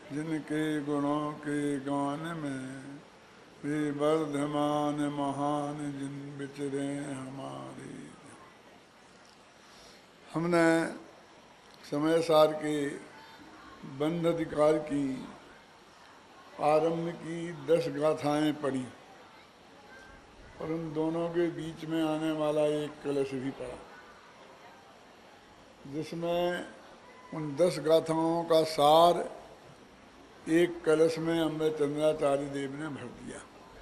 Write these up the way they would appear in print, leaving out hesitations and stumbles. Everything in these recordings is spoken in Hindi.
जिनके गुणों के गान में वे वर्धमान महान जिन विचरे हमारे। हमने समय सार के बंध अधिकार की आरंभ की 10 गाथाएं पढ़ी और उन दोनों के बीच में आने वाला एक कलश भी पढ़ा, जिसमें उन 10 गाथाओं का सार एक कलश में अमृतचंद्राचार्य देव ने भर दिया।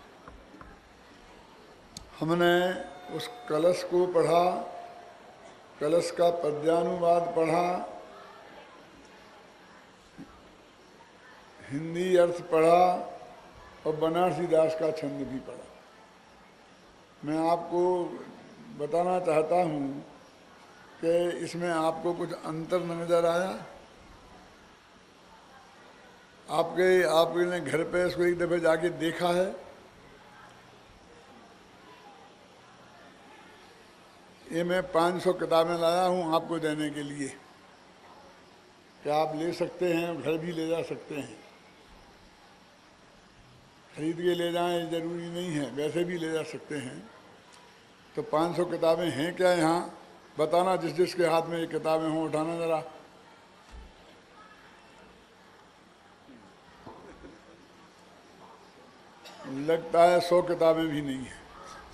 हमने उस कलश को पढ़ा, कलश का पद्यानुवाद पढ़ा, हिंदी अर्थ पढ़ा और बनारसी दास का छंद भी पढ़ा। मैं आपको बताना चाहता हूँ कि इसमें आपको कुछ अंतर नजर आया? आपने घर पे इसको एक दफे जाके देखा है? ये मैं 500 किताबें लाया हूँ आपको देने के लिए कि आप ले सकते हैं, घर भी ले जा सकते हैं। खरीद के ले जाएं ये जरूरी नहीं है, वैसे भी ले जा सकते हैं। तो 500 किताबें हैं क्या यहाँ? बताना जिस जिसके हाथ में ये किताबें हों, उठाना जरा। लगता है 100 किताबें भी नहीं है।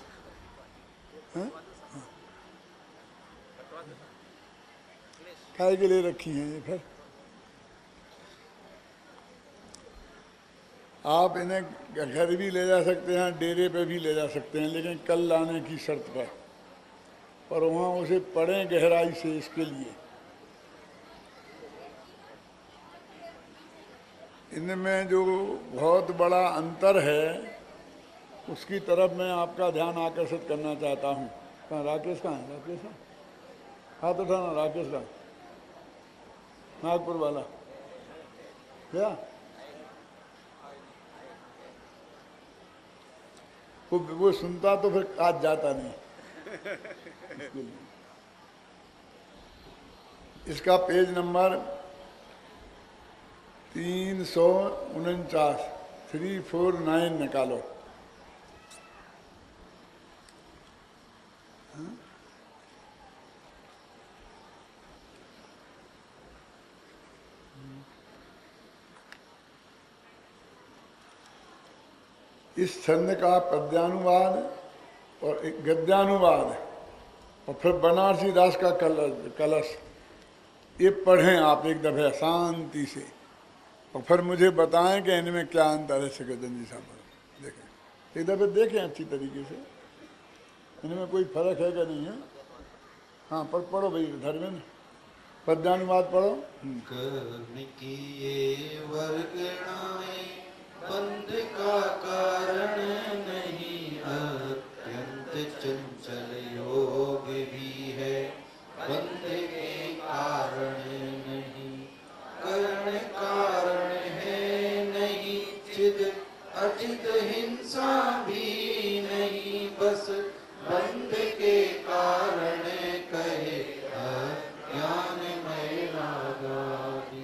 काय के लिए रखी हैं ये? फिर आप इन्हें घर भी ले जा सकते हैं, डेरे पे भी ले जा सकते हैं, लेकिन कल लाने की शर्त पर, और वहाँ उसे पढ़ें गहराई से। इसके लिए इनमें जो बहुत बड़ा अंतर है उसकी तरफ मैं आपका ध्यान आकर्षित करना चाहता हूँ। कहाँ राकेश? कहाँ है राकेश? हाथ उठाना। राकेश का नागपुर वाला क्या? वो सुनता तो फिर आज जाता नहीं। इसका पेज नंबर 349 349 निकालो। इस छंद का पद्यानुवाद और एक गद्यानुवाद और फिर बनारसी दास का कलश, ये पढ़ें आप एक दफे शांति से, और फिर मुझे बताएं कि इनमें क्या अंतर है। सकर्दन जी साहब देखें, एक दफे देखें अच्छी तरीके से, इनमें कोई फर्क है क्या नहीं है। हाँ पर पढ़ो भाई धर्मेंद्र, पद्यानुवाद पढ़ो। कर्म किए वर्गणाएं बंध का कारण नहीं, अत्यंत चंचल योग भी है बंध के कारण नहीं। करण कारण है नहीं चिद, अचित हिंसा भी नहीं, बस बंध के कारण कहे ज्ञान मय रागादि।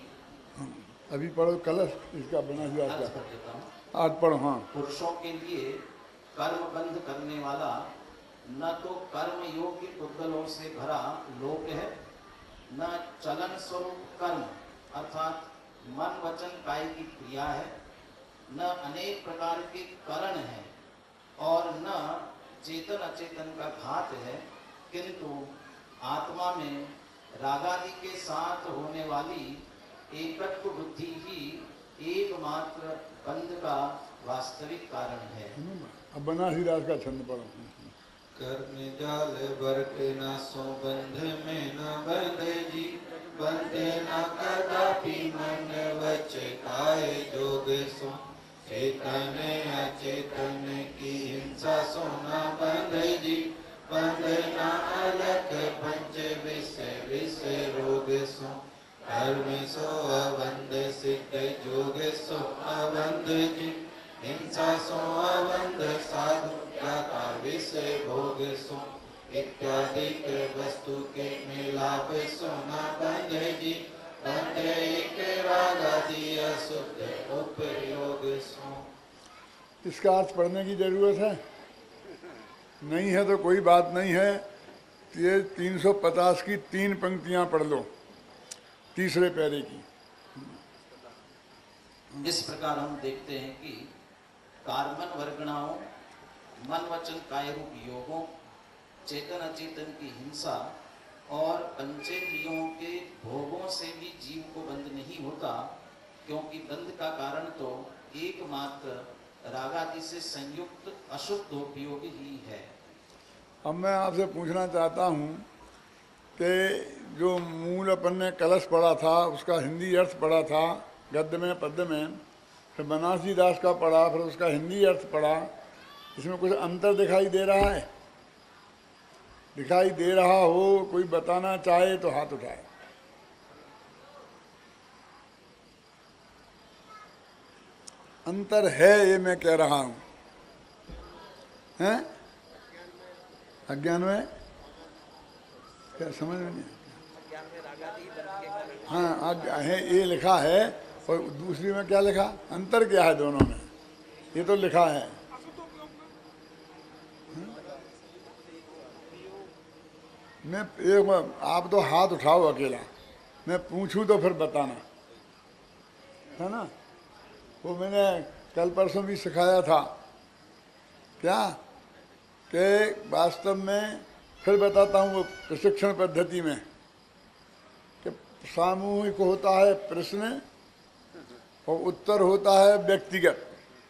अभी पढ़ो कलश, इसका बना हुआ क्या आज पढ़ो। हाँ, पुरुषों के लिए कर्म बंध करने वाला न तो कर्म योग्य पुद्गलों से भरा लोक है, न चलन स्वरूप कर्म अर्थात मन वचन काय की क्रिया है, न अनेक प्रकार के करण है, और न चेतन अचेतन का घात है, किंतु आत्मा में रागादि के साथ होने वाली एकत्व बुद्धि ही एकमात्र बंध का वास्तविक कारण है। अब बनारसी दास का छंद पढ़ो। कर्म जाल वर्ग न सो बंध में न बंधे जी, बंधे न कदापि मन वच काय जोग सो। चेतन अचेतन की हिंसा सो न बंधे जी, बंधे न अलग पंच विषय विषय रोग सो। कर्म सो अबंध सिद्ध जोग सो अबंध जी, हिंसा सो अबंध साधु ज्ञाता विषय भोग सो। इत्यादि वस्तु के मिलाप सो न बंध जी, बंध एक रागादि शुद्ध उपयोग सो। इसका अर्थ पढ़ने की जरूरत है? नहीं है तो कोई बात नहीं है। ये 350 की 3 पंक्तियां पढ़ लो, तीसरे पैरे की। इस प्रकार हम देखते हैं कि कार्बन वर्गणाओं, मन वचन काय रूप योगों, चेतन अचेतन की हिंसा और पंचेंद्रियों के भोगों से भी जीव को बंध नहीं होता, क्योंकि बंध का कारण तो एकमात्र रागादि से संयुक्त अशुद्ध उपयोग ही है। अब मैं आपसे पूछना चाहता हूँ कि जो मूल अपन ने कलश पढ़ा था उसका हिंदी अर्थ पढ़ा था गद्य में पद्य में, फिर बनारसी दास का पढ़ा, फिर उसका हिंदी अर्थ पढ़ा, इसमें कुछ अंतर दिखाई दे रहा है? दिखाई दे रहा हो, कोई बताना चाहे तो हाथ उठाए। अंतर है ये मैं कह रहा हूं। हैं? अज्ञान में क्या समझ में नहीं? हाँ है, ये लिखा है, और दूसरी में क्या लिखा? अंतर क्या है दोनों में? ये तो लिखा है। मैं एक आप तो हाथ उठाओ अकेला, मैं पूछूं तो फिर बताना, है ना? वो मैंने कल परसों भी सिखाया था क्या कि वास्तव में फिर बताता हूँ वो प्रशिक्षण पद्धति में कि सामूहिक होता है प्रश्न और उत्तर होता है व्यक्तिगत।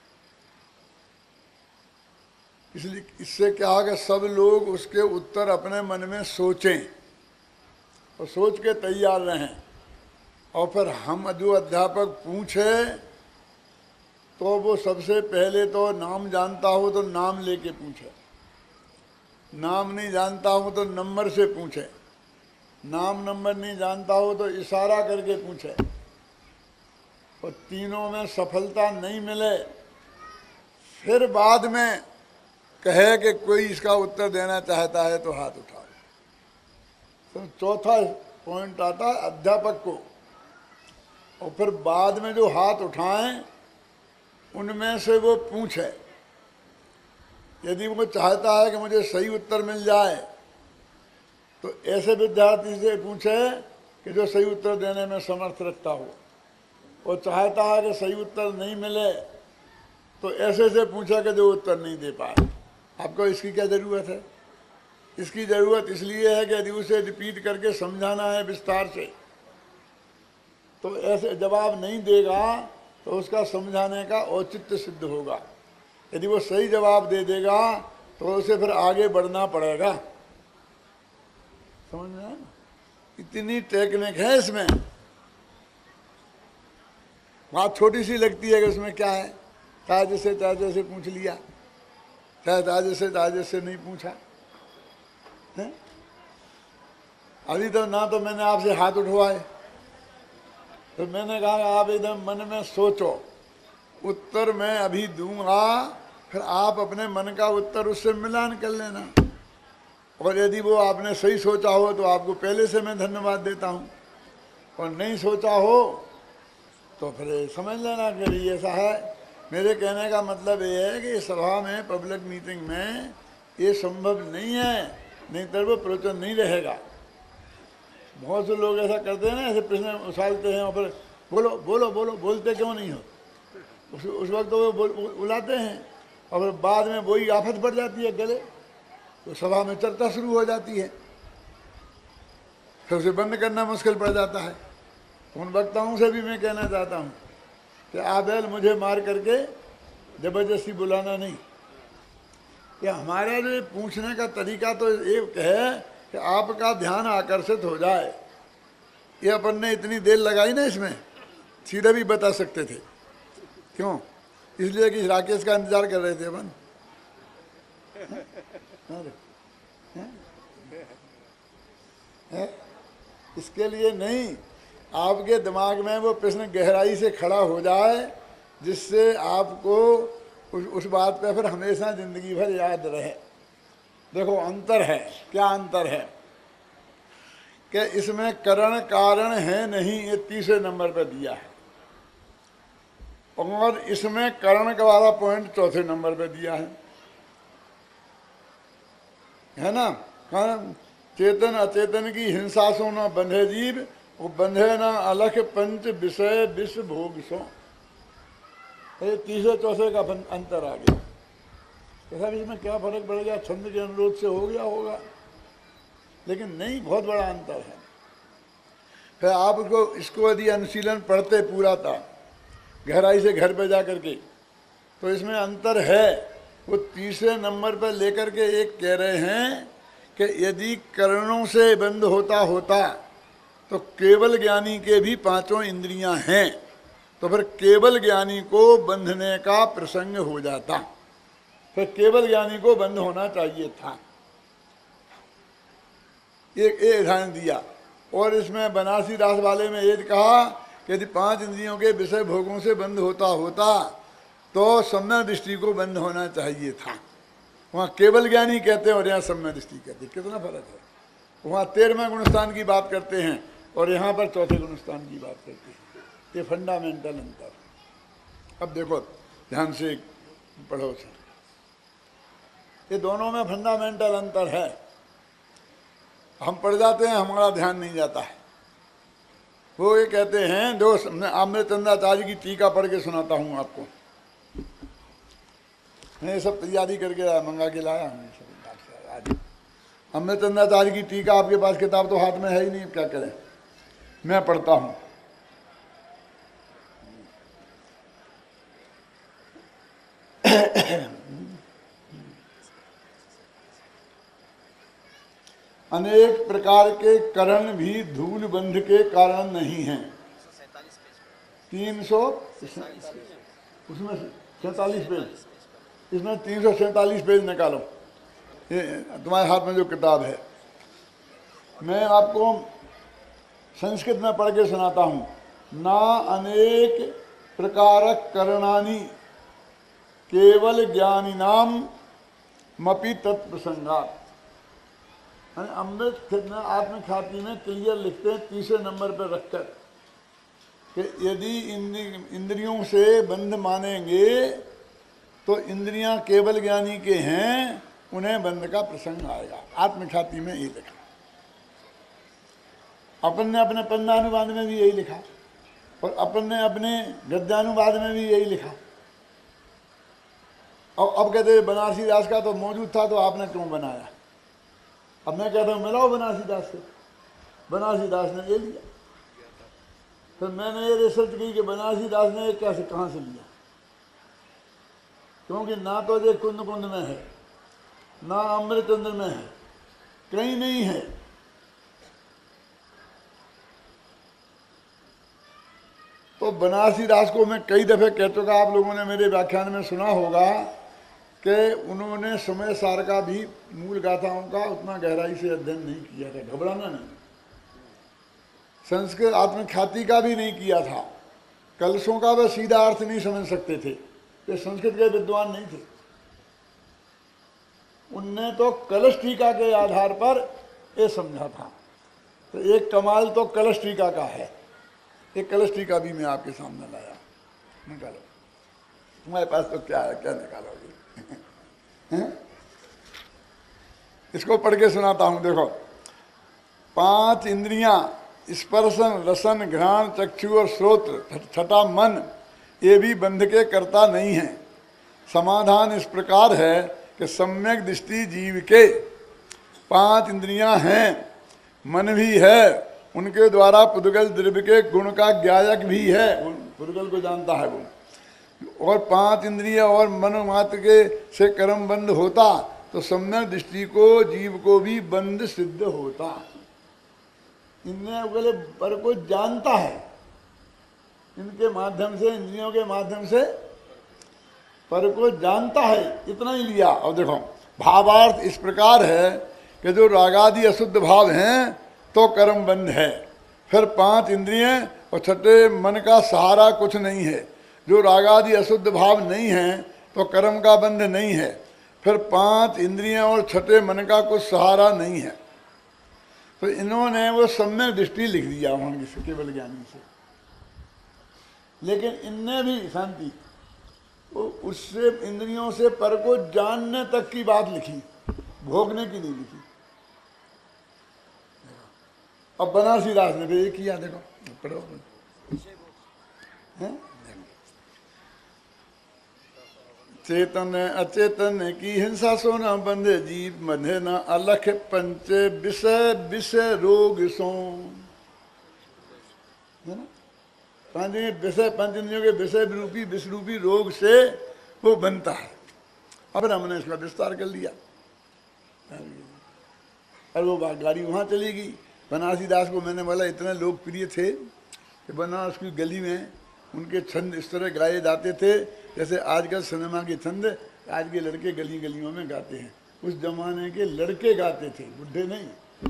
इसलिए इससे क्या है कि सब लोग उसके उत्तर अपने मन में सोचें और सोच के तैयार रहें, और फिर हम जो अध्यापक पूछे तो वो सबसे पहले तो नाम जानता हो तो नाम लेके पूछे, नाम नहीं जानता हो तो नंबर से पूछे, नाम नंबर नहीं जानता हो तो इशारा करके पूछे, और तीनों में सफलता नहीं मिले फिर बाद में कहे कि कोई इसका उत्तर देना चाहता है तो हाथ उठाओ। तो चौथा पॉइंट आता है अध्यापक को, और फिर बाद में जो हाथ उठाएं उनमें से वो पूछे। यदि वो चाहता है कि मुझे सही उत्तर मिल जाए तो ऐसे विद्यार्थी से पूछे कि जो सही उत्तर देने में समर्थ रखता हो, और चाहता है कि सही उत्तर नहीं मिले तो ऐसे से पूछा कि जो उत्तर नहीं दे पाए। आपको इसकी क्या ज़रूरत है? इसकी ज़रूरत इसलिए है कि यदि उसे रिपीट करके समझाना है विस्तार से तो ऐसे जवाब नहीं देगा तो उसका समझाने का औचित्य सिद्ध होगा। यदि वो सही जवाब दे देगा तो उसे फिर आगे बढ़ना पड़ेगा। समझ में आया? इतनी टेक्निक है इसमें। बात छोटी सी लगती है कि उसमें क्या है, ताजे से पूछ लिया, ताजे से नहीं पूछा है? अभी तो ना तो मैंने आपसे हाथ उठवाए, तो मैंने कहा आप एकदम मन में सोचो, उत्तर मैं अभी दूंगा, फिर आप अपने मन का उत्तर उससे मिलान कर लेना, और यदि वो आपने सही सोचा हो तो आपको पहले से मैं धन्यवाद देता हूँ, और नहीं सोचा हो तो फिर समझ लेना कि ऐसा है। मेरे कहने का मतलब ये है कि सभा में, पब्लिक मीटिंग में ये संभव नहीं है, नहीं तो वो प्रवचन नहीं रहेगा। बहुत से लोग ऐसा करते हैं ना, ऐसे प्रश्न उछालते हैं और फिर बोलो बोलो बोलो, बोलते क्यों नहीं हो? उस वक्त तो वो बुलाते हैं और फिर बाद में वही आफत बढ़ जाती है गले, तो सभा में चर्चा शुरू हो जाती है, फिर उसे बंद करना मुश्किल पड़ जाता है। उन वक्ताओं से भी मैं कहना चाहता हूँ कि आप मुझे मार करके ज़बरदस्ती बुलाना नहीं। कि हमारा जो पूछने का तरीका तो एक है कि आपका ध्यान आकर्षित हो जाए। ये अपन ने इतनी देर लगाई ना इसमें, सीधा भी बता सकते थे। क्यों? इसलिए कि राकेश का इंतजार कर रहे थे अपन। इसके लिए नहीं, आपके दिमाग में वो प्रश्न गहराई से खड़ा हो जाए जिससे आपको उस बात पे फिर हमेशा जिंदगी भर याद रहे। देखो अंतर है, क्या अंतर है कि इसमें करण कारण है नहीं, ये तीसरे नंबर पर दिया है। और इसमें करण का वाला पॉइंट चौथे नंबर पे दिया है ना। कारण चेतन अचेतन की हिंसा सो न बंधे जीव, वो बंधे न अलख पंच विषय विष भोग सो। ये तीसरे चौथे का अंतर आ गया। तो साहब इसमें क्या फर्क पड़ गया, छंद के अनुरोध से हो गया होगा, लेकिन नहीं, बहुत बड़ा अंतर है। फिर आप इसको यदि अनुशीलन पढ़ते पूरा था गहराई से घर पे जा करके, तो इसमें अंतर है। वो तीसरे नंबर पर लेकर के एक कह रहे हैं कि यदि करणों से बंद होता तो केवल ज्ञानी के भी पांचों इंद्रियां हैं, तो फिर केवल ज्ञानी को बंधने का प्रसंग हो जाता, फिर केवल ज्ञानी को बंद होना चाहिए था। एक उदाहरण दिया। और इसमें बनारसी दास वाले में ये कहा कि यदि पांच इंद्रियों के विषय भोगों से बंद होता तो सम्यक दृष्टि को बंद होना चाहिए था। वहाँ केवल ज्ञानी कहते हैं और यहाँ सम्यक दृष्टि कहते हैं, कितना फर्क है। वहाँ 13वें गुणस्थान की बात करते हैं और यहाँ पर चौथे गुणस्थान की बात करते हैं। ये फंडामेंटल अंतर। अब देखो ध्यान से पढ़ो से, ये दोनों में फंडामेंटल अंतर है। हम पढ़ जाते हैं, हमारा ध्यान नहीं जाता है। वो ये कहते हैं, जो मैं अमृतचंद्राचार्य की टीका पढ़ के सुनाता हूँ आपको। मैं ये सब तैयारी करके मंगा के लाया हूँ आज। अमृतचंद्राचार्य की टीका आपके पास किताब तो हाथ में है ही नहीं, क्या करें, मैं पढ़ता हूँ। अनेक प्रकार के करण भी धूल बंध के कारण नहीं हैं। 300 उसमें 47 पेज, इसमें 347 पेज निकालो। ये तुम्हारे हाथ में जो किताब है, मैं आपको संस्कृत में पढ़ के सुनाता हूँ। ना अनेक प्रकार करणानि केवल ज्ञानी नाम मपि तत्प्रसंगात। अमृत आत्मख्याति में क्लियर लिखते हैं तीसरे नंबर पर रखकर कि यदि इंद्रियों से बंध मानेंगे तो इंद्रियां केवल ज्ञानी के हैं, उन्हें बंध का प्रसंग आएगा। आत्मख्याति में यही लिखा, अपन ने अपने पंडानुवाद में भी यही लिखा और अपन ने अपने गद्यानुवाद में भी यही लिखा। और अब कहते बनारसी दास का तो मौजूद था तो आपने क्यों बनाया। अब मैं कहता हूँ मिलाओ बनारसी दास से, बनारसी दास ने ये लिया। फिर मैंने ये रिसर्च की कि बनारसी दास ने कैसे कहाँ से लिया, क्योंकि ना तो ये कुंद कुंद में है, ना अमृतचंद्र में है, कहीं नहीं है। तो बनारसी दास को मैं कई दफे कह चुका, आप लोगों ने मेरे व्याख्यान में सुना होगा कि उन्होंने समय सार का भी मूल गाथाओं का उतना गहराई से अध्ययन नहीं किया था। घबराना नहीं। संस्कृत आत्मख्याति का भी नहीं किया था। कलशों का वह सीधा अर्थ नहीं समझ सकते थे, वे संस्कृत के विद्वान नहीं थे। उनने तो कलश टीका के आधार पर ये समझा था। तो एक कमाल तो कलश टीका का है। एक कलश टीका भी मैं आपके सामने लाया, निकालो। तुम्हारे पास तो क्या है, क्या निकालोगे? इसको पढ़ के सुनाता हूं। देखो, 5 इंद्रियां स्पर्शन रसन घ्राण चक्षु और श्रोत्र छठा मन, ये भी बंध के कर्ता नहीं है। समाधान इस प्रकार है कि सम्यक दृष्टि जीव के 5 इंद्रियां हैं, मन भी है, उनके द्वारा पुद्गल द्रव्य के गुण का ज्ञायक भी है, पुद्गल को जानता है वो। और 5 इंद्रिय और मन मात्र के से कर्म बंद होता तो सम्यक दृष्टि को जीव को भी बंद सिद्ध होता। इनने अगले पर को जानता है, इनके माध्यम से, इंद्रियों के माध्यम से पर को जानता है, इतना ही लिया। और देखो भावार्थ इस प्रकार है कि जो रागादि अशुद्ध भाव हैं तो कर्म बंद है। फिर 5 इंद्रिय और छठे मन का सहारा कुछ नहीं है। जो रागादि अशुद्ध भाव नहीं है तो कर्म का बंध नहीं है। फिर 5 इंद्रियां और छठे मन का कुछ सहारा नहीं है। तो इन्होंने वो सम्यक दृष्टि लिख दिया वहां केवल ज्ञानी से। लेकिन इनने भी शांति उससे इंद्रियों से पर को जानने तक की बात लिखी, भोगने की नहीं लिखी। अब बनारसी दास ने भी ये किया, देखो पढ़ो हैं? चेतन अचेतन की हिंसा सो न बंधे जीव बंधे न अलख पंच विषय विषय रोग सो, है ना? पांच विषय, पंच इंद्रियों के विषय रूपी विष रूपी रोग से वो बनता है। अब हमने इसका विस्तार कर लिया और वो गाड़ी वहाँ चली गई। बनारसी दास को मैंने बोला इतने लोकप्रिय थे कि बनारस की गली में उनके छंद इस तरह गाए जाते थे जैसे आजकल सिनेमा के छंद आज के लड़के गली गलियों में गाते हैं। उस जमाने के लड़के गाते थे, बुढ़े नहीं।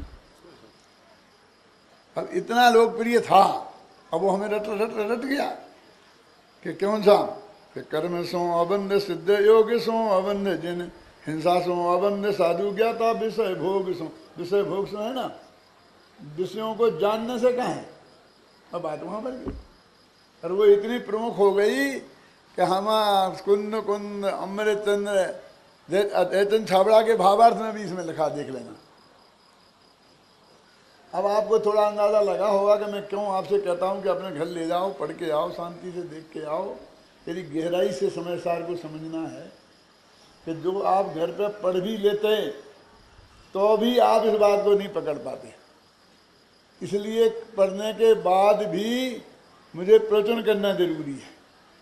अब इतना लोकप्रिय था, अब वो हमें रट गया कि कौन सा कि कर्म सो अबंध सिद्ध योग सो अबंध जिन हिंसा सो अबंध साधु ज्ञाता विषय भोग सो। विषय भोग सो है ना, विषयों को जानने से कहा है। अब बात वहां पर गई और वो इतनी प्रमुख हो गई कि हम कुंद कुंद अमृत चंद्र छाबड़ा के भावार्थ में भी इसमें लिखा, देख लेना। अब आपको थोड़ा अंदाजा लगा होगा कि मैं क्यों आपसे कहता हूं कि अपने घर ले जाओ, पढ़ के आओ, शांति से देख के आओ। यदि गहराई से समय सार को समझना है कि जो आप घर पे पढ़ भी लेते तो भी आप इस बात को नहीं पकड़ पाते। इसलिए पढ़ने के बाद भी मुझे प्रवचन करना जरूरी है।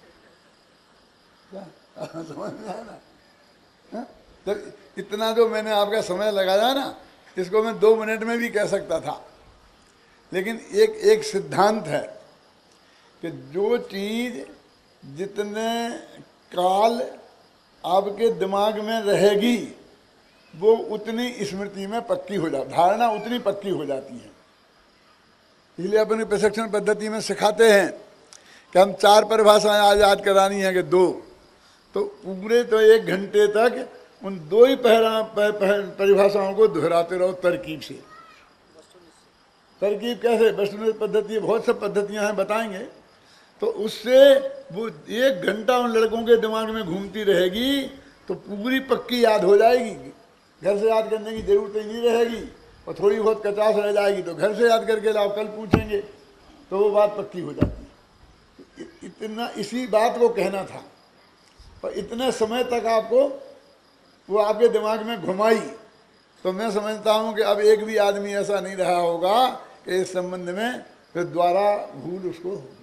समझ में आया ना? तो इतना जो मैंने आपका समय लगाया ना, इसको मैं 2 मिनट में भी कह सकता था। लेकिन एक सिद्धांत है कि जो चीज जितने काल आपके दिमाग में रहेगी वो उतनी स्मृति में पक्की हो जाती, धारणा उतनी पक्की हो जाती है। इसलिए अपनी प्रशिक्षण पद्धति में सिखाते हैं कि हम 4 परिभाषाएं आज याद करानी है कि 2, तो पूरे तो 1 घंटे तक उन 2 ही परिभाषाओं को दोहराते रहो तरकीब से। तरकीब कैसे? वस्तुनिष्ठ पद्धति, बहुत सब पद्धतियां हैं, बताएंगे। तो उससे वो 1 घंटा उन लड़कों के दिमाग में घूमती रहेगी तो पूरी पक्की याद हो जाएगी। घर से याद करने की जरूरत ही नहीं रहेगी और थोड़ी बहुत कचास रह जाएगी तो घर से याद करके लाओ, कल पूछेंगे, तो वो बात पक्की हो जाती है। इतना इसी बात को कहना था। और इतने समय तक आपको वो आपके दिमाग में घुमाई तो मैं समझता हूँ कि अब एक भी आदमी ऐसा नहीं रहा होगा कि इस संबंध में फिर द्वारा भूल उसको होगी।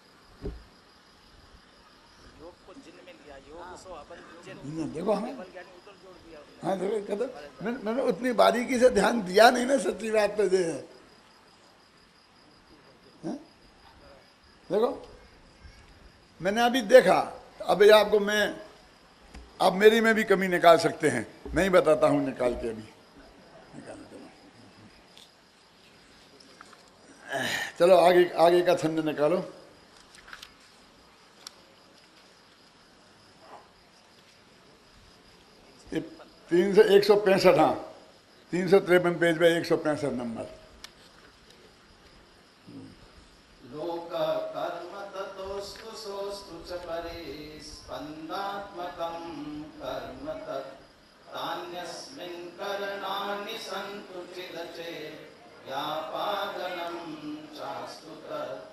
देखो हमें, हाँ देखो कहते मैंने उतनी बारीकी से ध्यान दिया नहीं ना, सच्ची बात तो ये है। देखो मैंने अभी देखा, अब आपको मैं, आप मेरी में भी कमी निकाल सकते हैं, मैं ही बताता हूं निकाल के। अभी चलो आगे का छंद निकालो। ये 165, हाँ 353 पेज पे 165 नंबर। लोक कर्म ततोस्तु सोस्तु च परिस्पन्दात्मकं कर्म तत् तान्यस्मिन् करणानि सन्तु चिदचेत् व्यापादनं चास्तु तत्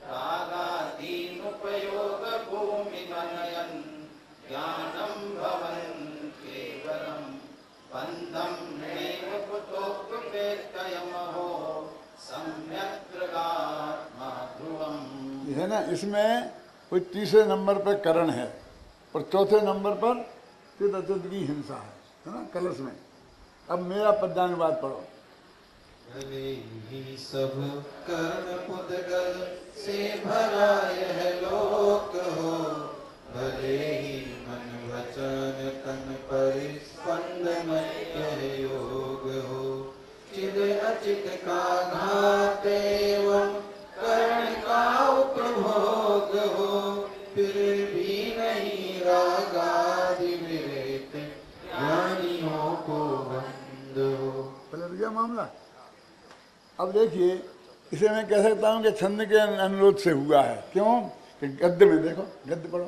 रागादीनुपयोगभूमिमनयन् ज्ञानं भवन् केवलं बन्धं नैव कुतोऽप्यपेत्कयमहो सम्यग्रगात्मा ध्रुवम्। ये है ना, इसमें कोई 3 नंबर पर करण है और 4 नंबर पर चिद अचिद की हिंसा है ना, कलश में। अब मेरा पद्यानुवाद पढ़ो। भले ही सब कर्म पुद्गल से भरा यह लोक हो, भले ही मन वचन तन परिस्पंदमय यह योग हो। चिद अचित का घात एवं कर्ण का उपभोग हो, फिर भी नहीं रागादि विवेक ज्ञानियों को बंद हो। पलट गया मामला। अब देखिए, इसे मैं कह सकता हूँ कि छंद के अनुरोध से हुआ है। क्यों? कि गद्य में देखो, गद्य पढ़ो।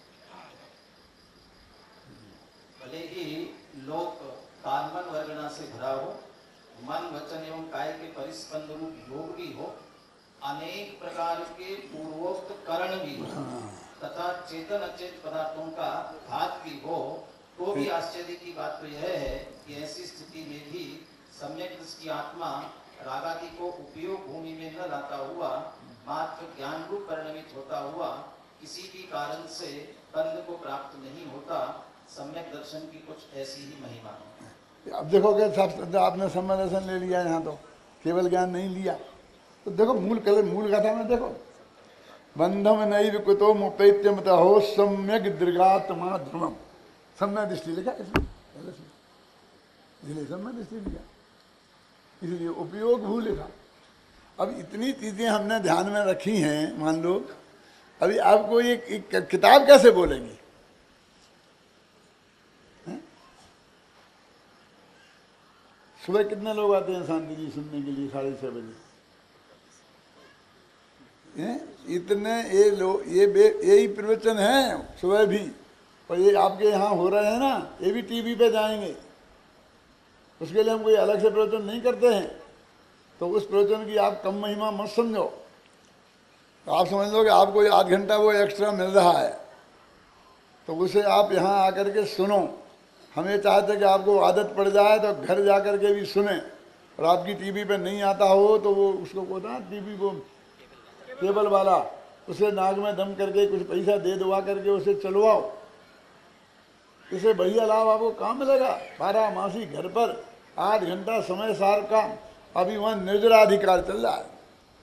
भले ही लोक कार्मन वर्गना से भरा हो, मन वचन एवं काय के परिस्पंद रूप योग भी हो, अनेक प्रकार के पूर्वोक्त करण भी हो, तथा चेतन अचेत पदार्थों का घात भी हो, तो भी आश्चर्य की बात तो यह है कि ऐसी स्थिति में भी सम्यक दृष्टि आत्मा रागादि को उपयोग भूमि में न लाता हुआ मात्र ज्ञान रूप परिणमित होता हुआ किसी भी कारण से बंध को प्राप्त नहीं होता। सम्यक दर्शन की कुछ ऐसी ही महिमा है। अब देखो कि सब आपने सम्यक दर्शन ले लिया, यहाँ तो केवल ज्ञान नहीं लिया। तो देखो मूल कथा में देखो, बंधम नैव कुतो मुपैत्यमत हो सम्यक दीर्घात्मा ध्रुवम, सम्यक दृष्टि लिखा इसमें, इसलिए सम्यक दृष्टि लिखा, इसलिए उपयोग भू लिखा। अब इतनी चीजें हमने ध्यान में रखी हैं, मान लो अभी आपको एक किताब कैसे बोलेंगी? सुबह कितने लोग आते हैं शांति जी सुनने के लिए 6:30 बजे? इतने ये लोग, यही प्रवचन है सुबह भी, और ये आपके यहाँ हो रहे हैं ना, ये भी टीवी पे जाएंगे। उसके लिए हम कोई अलग से प्रवचन नहीं करते हैं। तो उस प्रवचन की आप कम महिमा मत समझो। तो आप समझ लो कि आपको 8 घंटा वो एक्स्ट्रा मिल रहा है, तो उसे आप यहाँ आकर के सुनो। हम ये चाहते कि आपको आदत पड़ जाए तो घर जा कर के भी सुने, और आपकी टीवी पे नहीं आता हो तो वो उसको कहता टीवी को केबल वाला, उसे नाक में दम करके कुछ पैसा दे दवा करके उसे चलवाओ। इससे बढ़िया लाभ आपको काम मिलेगा। 12 मासी घर पर 8 घंटा समय सार काम। अभी वहाँ निर्जराधिकार चल रहा है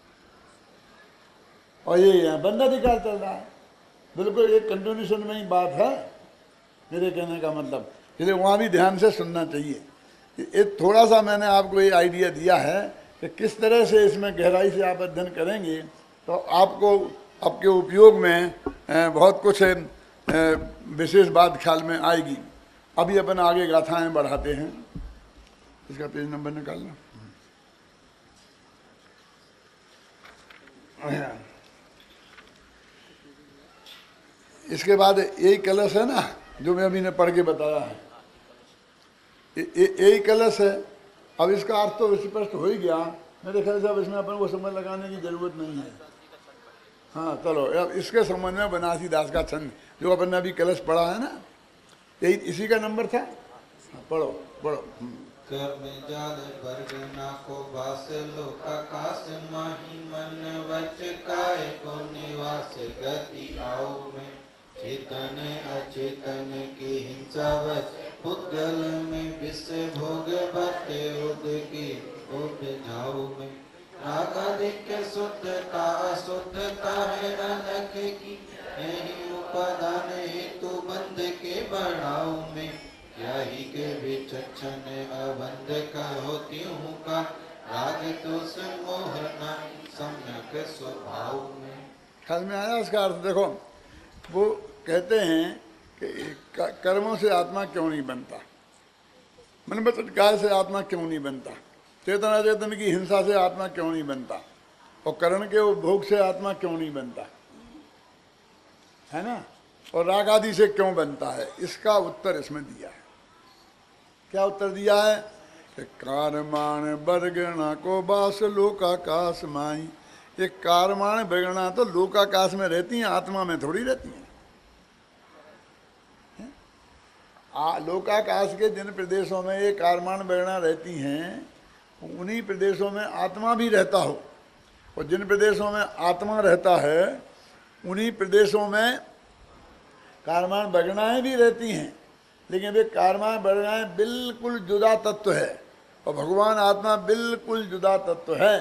और ये यहाँ बंधाधिकार चल रहा है। बिल्कुल एक कंटिन्यूशन में ही बात है मेरे कहने का मतलब, इसलिए वहाँ भी ध्यान से सुनना चाहिए। एक थोड़ा सा मैंने आपको ये आइडिया दिया है कि किस तरह से इसमें गहराई से आप अध्ययन करेंगे तो आपको आपके उपयोग में बहुत कुछ विशेष बात ख्याल में आएगी। अभी अपन आगे गाथाएं बढ़ाते हैं। इसका पेज नंबर निकालना। इसके बाद यही कलश है ना जो मैं अभी ने पढ़ के बताया है, यही कलश है। अब इसका अर्थ तो स्पष्ट हो ही गया मेरे ख्याल से। अब इसमें अपन को समय लगाने की जरूरत नहीं है। हाँ चलो, अब इसके संबंध में बनारसी दास का छंद जो अपन ने अभी कलश पढ़ा है ना, यही इसी का नंबर था। हाँ, पढ़ो पढ़ो। कर्म जाल वर्ग ना को वास लोक आकाश माही मन वच काय को निवास गति आओ में चेतन अचेतन की हिंसा वच पुद्गल में विषय भोग बते उद की उद जाओ में रागादिक शुद्धता अशुद्धता है अलग की यही उपादान हेतु बंध के बढ़ाओ में यही के विचक्षण अबंध का होती हूँ का राग तो मोहना सम्यक स्वभाव में। ख्याल में आया इसका अर्थ? देखो वो कहते हैं कि कर्मों से आत्मा क्यों नहीं बनता, मन वचन काय से आत्मा क्यों नहीं बनता, चेतन अचेतन की हिंसा से आत्मा क्यों नहीं बनता, और करण के उपभोग से आत्मा क्यों नहीं बनता है ना, और राग आदि से क्यों बनता है। इसका उत्तर इसमें दिया है। क्या उत्तर दिया है कि कारमाण बरगणा को बास लोकाकाश माई। ये कारमाण बरगणा तो लोकाकाश में रहती हैं, आत्मा में थोड़ी रहती हैं। लोकाकाश के जिन प्रदेशों में ये कारमाण बरगणा रहती हैं उन्हीं प्रदेशों में आत्मा भी रहता हो, और जिन प्रदेशों में आत्मा रहता है उन्हीं प्रदेशों में कारमान बरगणाएं भी रहती हैं। लेकिन वे कारमान बरगणाएं बिल्कुल जुदा तत्व है और भगवान आत्मा बिल्कुल जुदा तत्व है।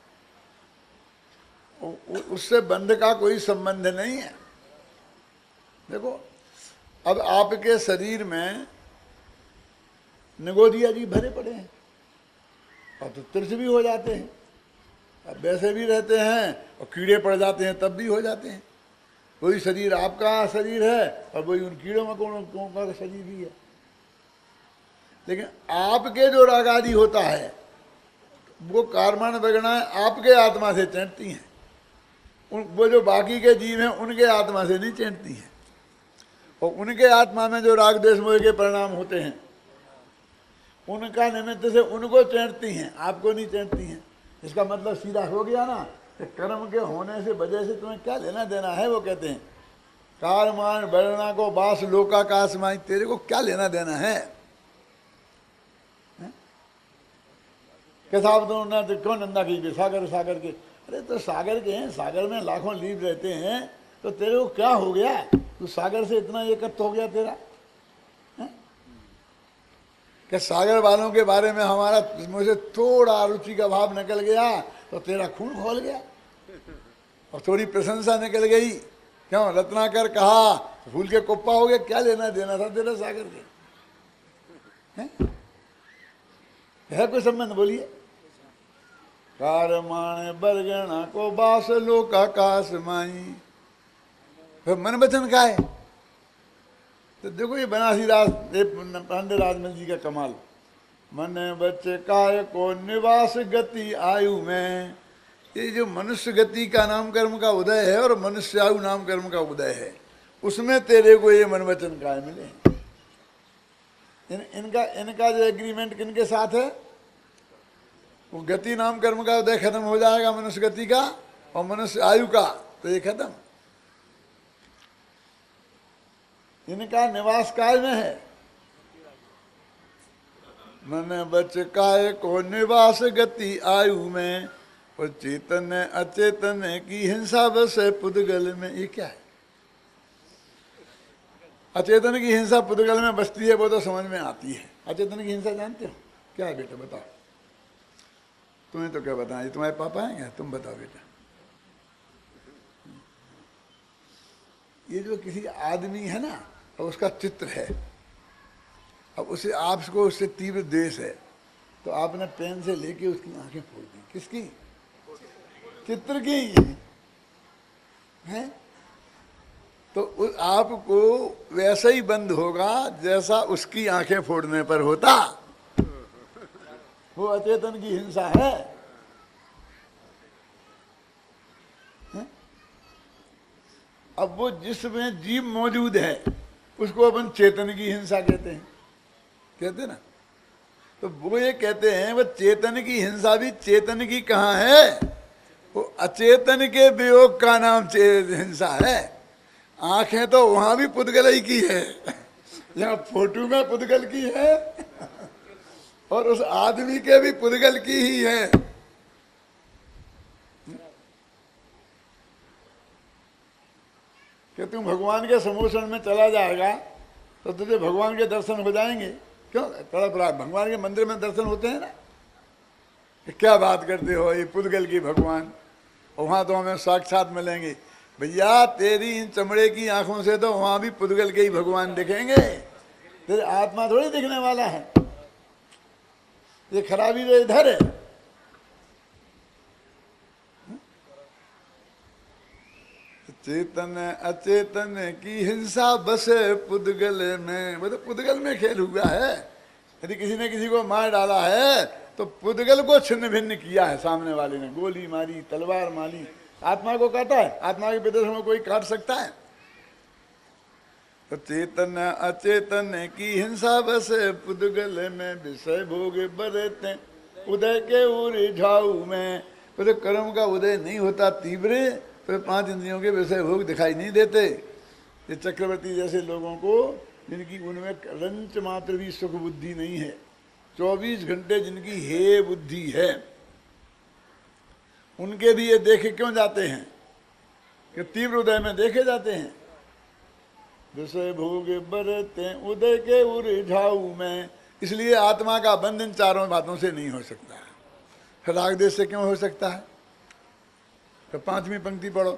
उससे बंध का कोई संबंध नहीं है। देखो अब आपके शरीर में निगोदिया जी भरे पड़े हैं और तो तिरछ भी हो जाते हैं, अब वैसे भी रहते हैं और कीड़े पड़ जाते हैं तब भी हो जाते हैं। वही शरीर आपका शरीर है और वही उन कीड़ों में कौन का शरीर भी है। लेकिन आपके जो राग आदि होता है वो कारमान बरगणाएं आपके आत्मा से चढ़ती हैं, वो जो बाकी के जीव हैं उनके आत्मा से नहीं चैंटती हैं, और उनके आत्मा में जो राग द्वेष मोह के परिणाम होते हैं उनका निमित्त से उनको चैंटती हैं, आपको नहीं चैंटती हैं। इसका मतलब सीधा हो गया ना कि कर्म के होने से वजह से तुम्हें क्या लेना देना है। वो कहते हैं कार मान वर्णा को बास लोका काश माई, तेरे को क्या लेना देना है। कैसा आप दोनों ने क्यों निंदा की सागर सागर के, अरे तो सागर के हैं, सागर में लाखों लीव रहते हैं, तो तेरे को क्या हो गया, तू सागर से इतना एकत्र हो गया तेरा कि सागर वालों के बारे में हमारा मुझे थोड़ा रुचि का भाव निकल गया तो तेरा खून खोल गया, और थोड़ी प्रशंसा निकल गई, क्यों रत्नाकर कहा फूल के कुप्पा हो गया, क्या लेना देना था तेरा सागर के, है कोई संबंध बोलिए। कार माण बरगना को बास लोका काश माई, फिर मन वचन का है। तो देखो ये बनारसी राज पांडे राजमल जी का कमाल, मन बच्चे काय को निवास गति आयु में, ये जो मनुष्य गति का नाम कर्म का उदय है और मनुष्य आयु नाम कर्म का उदय है, उसमें तेरे को ये मन वचन काय मिले। इनका जो एग्रीमेंट किनके साथ है, वो गति नाम कर्म का उदय खत्म हो जाएगा मनुष्य गति का, और मनुष्य आयु का तो ये खत्म। इनका निवास काय में है, मन बच काय को निवास गति आयु में, और चेतन अचेतन की हिंसा बस है पुद्गल में। ये क्या है, अचेतन की हिंसा पुद्गल में बसती है वो तो समझ में आती है। अचेतन की हिंसा जानते हो क्या है बेटा, बताओ। तुम्हें तो क्या बताएं, ये तुम्हारे पापा हैं क्या, तुम बताओ बेटा। ये जो किसी आदमी है ना, और उसका चित्र है, अब उसे आपको उससे तीव्र द्वेष है, तो आपने पेन से लेके उसकी आंखें फोड़ दी। किसकी, चित्र की है। तो आपको वैसा ही बंद होगा जैसा उसकी आंखें फोड़ने पर होता। वो अचेतन की हिंसा है। अब वो जिसमें जीव मौजूद है उसको अपन चेतन की हिंसा कहते हैं, कहते ना। तो वो ये कहते हैं वो चेतन की हिंसा भी चेतन की कहाँ है, वो अचेतन के वियोग का नाम हिंसा है। आंखें तो वहां भी पुद्गल ही की है, यहाँ फोटो में पुद्गल की है, और उस आदमी के भी पुद्गल की ही है। कि तुम भगवान के समोषण में चला जाएगा तो तुझे भगवान के दर्शन हो जाएंगे। क्यों तड़प रहा, भगवान के मंदिर में दर्शन होते हैं ना। क्या बात करते हो, ये पुद्गल की भगवान, और वहाँ तो हमें साक्षात मिलेंगे। भैया तेरी इन चमड़े की आंखों से तो वहाँ भी पुद्गल के ही भगवान दिखेंगे, तेरे आत्मा थोड़ी दिखने वाला है। ये खराबी तो इधर है। चेतन अचेतन की हिंसा बस पुद्गल में, वो तो पुद्गल में खेल हुआ है। यदि किसी ने किसी को मार डाला है तो पुद्गल को छिन्न भिन्न किया है सामने वाले ने, गोली मारी, तलवार मारी। आत्मा को काटा है, आत्मा के विदेश में कोई काट सकता है। तो चेतन अचेतन की हिंसा बस पुद्गल में, विषय भोग बरते उदय के उरिझाऊ में। तो कर्म का उदय नहीं होता तीव्र, तो 5 इंद्रियों के विषय भोग दिखाई नहीं देते। ये चक्रवर्ती जैसे लोगों को, जिनकी उनमें रंच मात्र भी सुख बुद्धि नहीं है, 24 घंटे जिनकी हे बुद्धि है, उनके भी ये देखे क्यों जाते हैं कि तीव्र उदय में देखे जाते हैं। विषय भोग बरते उदय के उरिझाऊ में, इसलिए आत्मा का बंध इन चारों बातों से नहीं हो सकता है। फिर राग देश से क्यों हो सकता है। तो 5वीं पंक्ति पढ़ो।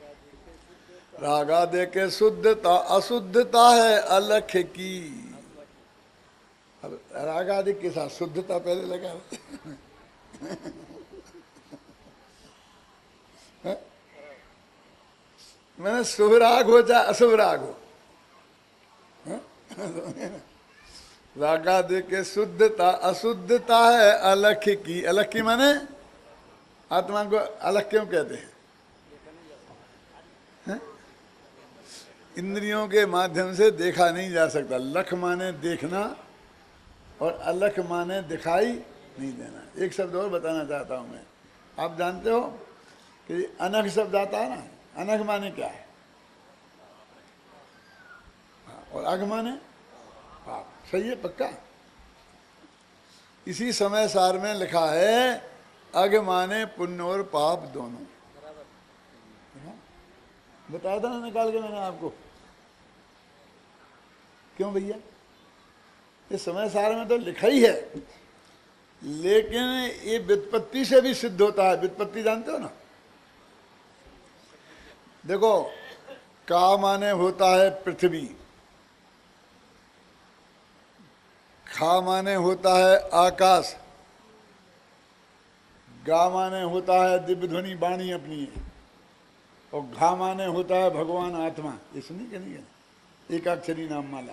रागा दे के शुद्धता अशुद्धता है अलख की। अब रागादि के साथ शुद्धता पहले लगा मैंने शुभ राग हो चाहे अशुभ राग हो, रागा दे के शुद्धता अशुद्धता है अलख की। अलख की माने आत्मा को अलग क्यों कहते हैं, इंद्रियों के माध्यम से देखा नहीं जा सकता। लख माने देखना और अलख माने दिखाई नहीं देना। एक शब्द और बताना चाहता हूं मैं। आप जानते हो कि अनख शब्द आता है ना, अनख माने क्या है? और अघ माने पाप। सही है, पक्का? इसी समय सार में लिखा है अघ माने पुण्य और पाप दोनों। बताया था ना निकाल के मैंने आपको। क्यों भैया? इस समय सार में तो लिखा ही है, लेकिन ये व्युत्पत्ति से भी सिद्ध होता है। व्युत्पत्ति जानते हो ना? देखो, का माने होता है पृथ्वी, खा माने होता है आकाश, गा माने होता है दिव्य ध्वनि वाणी अपनी, और घा माने होता है भगवान आत्मा। ये सुनी कि नहीं? एकाक्षरी नाम माला।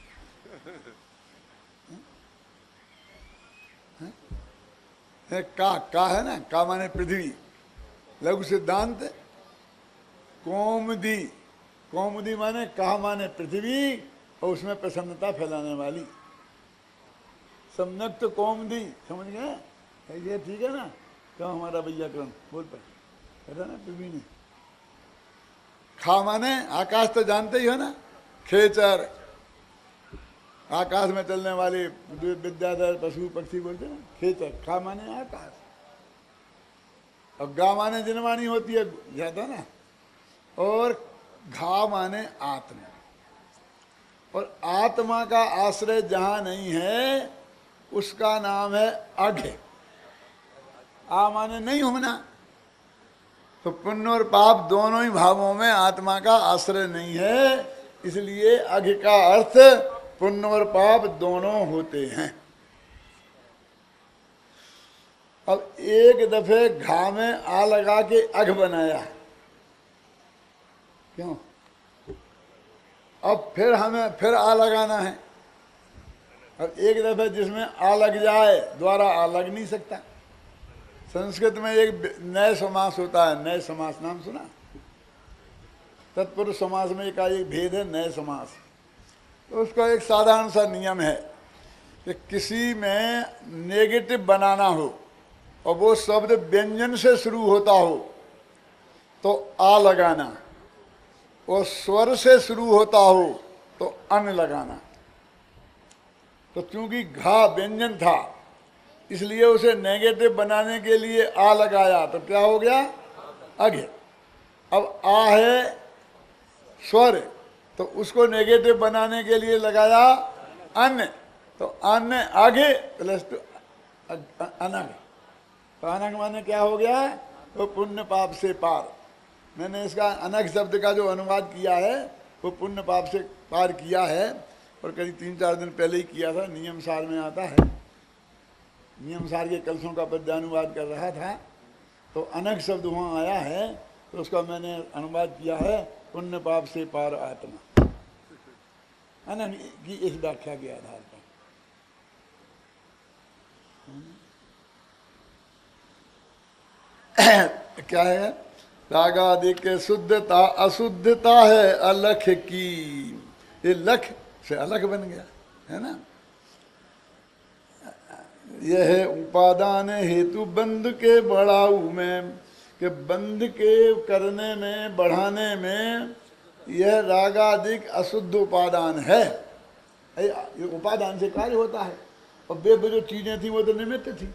का है ना, का माने पृथ्वी। लघु सिद्धांत कौमुदी, कौमुदी माने का माने पृथ्वी और उसमें प्रसन्नता फैलाने वाली। सम्यक्त कौमुदी, समझ गए? ये ठीक है ना? क्यों हमारा भैया कौन बोल पाए? कहता ना पृथ्वी ने। खा माने आकाश, तो जानते ही हो ना, खेचर, आकाश में चलने वाले विद्याधर पशु पक्षी बोलते ना, खेचर। खा माने आकाश, और गा माने जिनवाणी होती है ज्यादा ना, और घा माने आत्मा। और आत्मा का आश्रय जहां नहीं है उसका नाम है अघ। आ माने नहीं होना, तो पुण्य और पाप दोनों ही भावों में आत्मा का आश्रय नहीं है, इसलिए अघ का अर्थ पुण्य और पाप दोनों होते हैं। अब एक दफे घा में आ लगा के अघ बनाया, क्यों? अब फिर हमें फिर आ लगाना है। अब एक दफे जिसमें आ लग जाए द्वारा आ लग नहीं सकता। संस्कृत में एक नए समास होता है, नए समास, नाम सुना? तत्पुरुष समास में एक भेद है, नए समास। तो उसका एक साधारण सा नियम है कि किसी में नेगेटिव बनाना हो और वो शब्द व्यंजन से शुरू होता हो तो आ लगाना, और स्वर से शुरू होता हो तो अन लगाना। तो चूंकि घा व्यंजन था इसलिए उसे नेगेटिव बनाने के लिए आ लगाया, तो क्या हो गया? अघ। अब आ है स्वर, तो उसको नेगेटिव बनाने के लिए लगाया अन, तो अन आगे प्लस अनग। तो अनग माने क्या हो गया? वो पुण्य पाप से पार। मैंने इसका अनग शब्द का जो अनुवाद किया है वो पुण्य पाप से पार किया है, और करीब 3-4 दिन पहले ही किया था। नियम सार में आता है, नियम सार के कलशों का पद्यानुवाद कर रहा था, तो अनग शब्द वहाँ आया है, तो उसका मैंने अनुवाद किया है पुण्य पाप से पार आत्मा। अनग की इस व्याख्या के आधार पर। क्या है? रागादिक शुद्धता अशुद्धता है अलख की। ये लख से अलख बन गया है ना। यह है उपादान हेतु बंध के बढ़ाऊ में, कि बंध के करने में बढ़ाने में यह रागादिक अशुद्ध उपादान है। ये उपादान से कार्य होता है, और वे जो चीजें थी वो तो निमित्त थी।